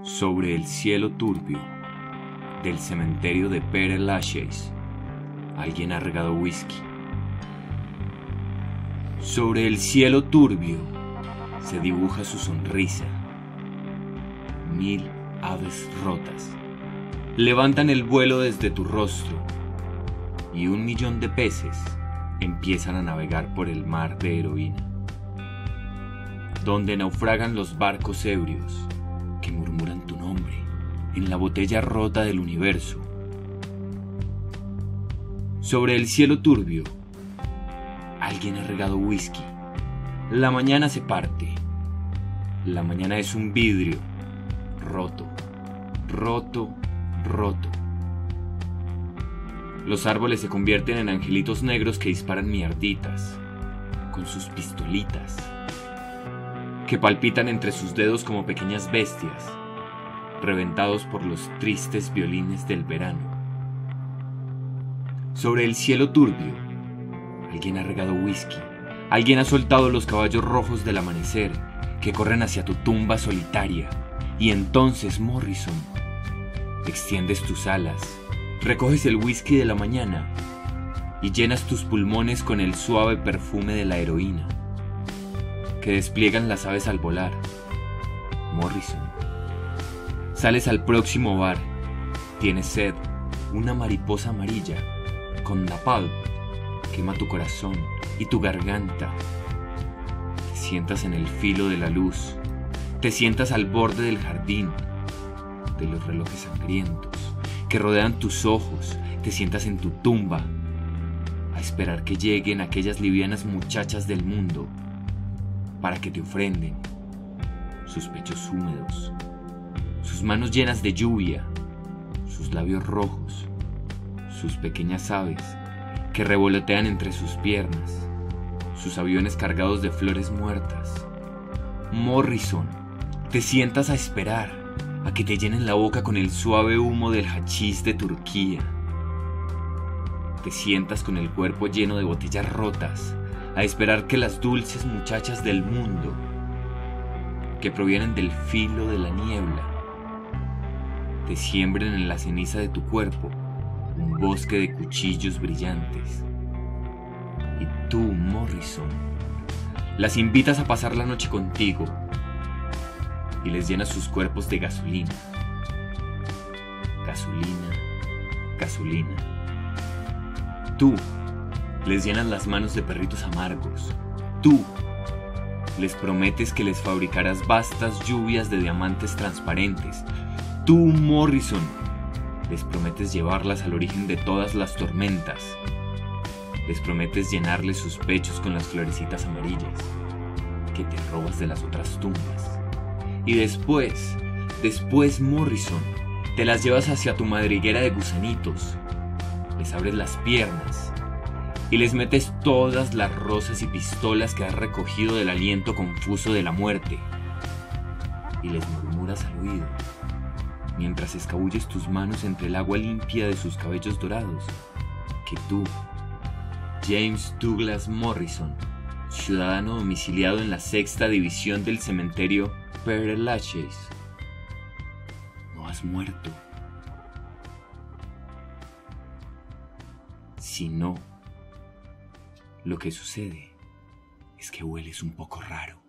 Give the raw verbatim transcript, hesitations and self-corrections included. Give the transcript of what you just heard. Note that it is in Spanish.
Sobre el cielo turbio del cementerio de Pere Lachaise, alguien ha regado whisky. Sobre el cielo turbio se dibuja su sonrisa. Mil aves rotas levantan el vuelo desde tu rostro y un millón de peces empiezan a navegar por el mar de heroína, donde naufragan los barcos ebrios que murmuran tu nombre en la botella rota del universo. Sobre el cielo turbio, alguien ha regado whisky. La mañana se parte. La mañana es un vidrio roto, roto, roto. Los árboles se convierten en angelitos negros que disparan mierditas con sus pistolitas, que palpitan entre sus dedos como pequeñas bestias, reventados por los tristes violines del verano. Sobre el cielo turbio, alguien ha regado whisky. Alguien ha soltado los caballos rojos del amanecer que corren hacia tu tumba solitaria. Y entonces, Morrison, extiendes tus alas, recoges el whisky de la mañana y llenas tus pulmones con el suave perfume de la heroína que despliegan las aves al volar. Morrison, sales al próximo bar, tienes sed, una mariposa amarilla con napalm quema tu corazón y tu garganta. Te sientas en el filo de la luz, te sientas al borde del jardín de los relojes sangrientos que rodean tus ojos, te sientas en tu tumba a esperar que lleguen aquellas livianas muchachas del mundo para que te ofrenden sus pechos húmedos, sus manos llenas de lluvia, sus labios rojos, sus pequeñas aves que revolotean entre sus piernas, sus aviones cargados de flores muertas. Morrison, te sientas a esperar a que te llenen la boca con el suave humo del hachís de Turquía. Te sientas con el cuerpo lleno de botellas rotas a esperar que las dulces muchachas del mundo, que provienen del filo de la niebla, te siembren en la ceniza de tu cuerpo un bosque de cuchillos brillantes. Y tú, Morrison, las invitas a pasar la noche contigo y les llenas sus cuerpos de gasolina. Gasolina, gasolina. Tú les llenas las manos de perritos amargos. Tú les prometes que les fabricarás vastas lluvias de diamantes transparentes. Tú, Morrison, les prometes llevarlas al origen de todas las tormentas. Les prometes llenarles sus pechos con las florecitas amarillas que te robas de las otras tumbas. Y después, después, Morrison, te las llevas hacia tu madriguera de gusanitos. Les abres las piernas y les metes todas las rosas y pistolas que has recogido del aliento confuso de la muerte. Y les murmuras al oído, mientras escabulles tus manos entre el agua limpia de sus cabellos dorados, que tú, James Douglas Morrison, ciudadano domiciliado en la sexta división del cementerio Pere Lachaise, no has muerto, sino lo que sucede es que hueles un poco raro.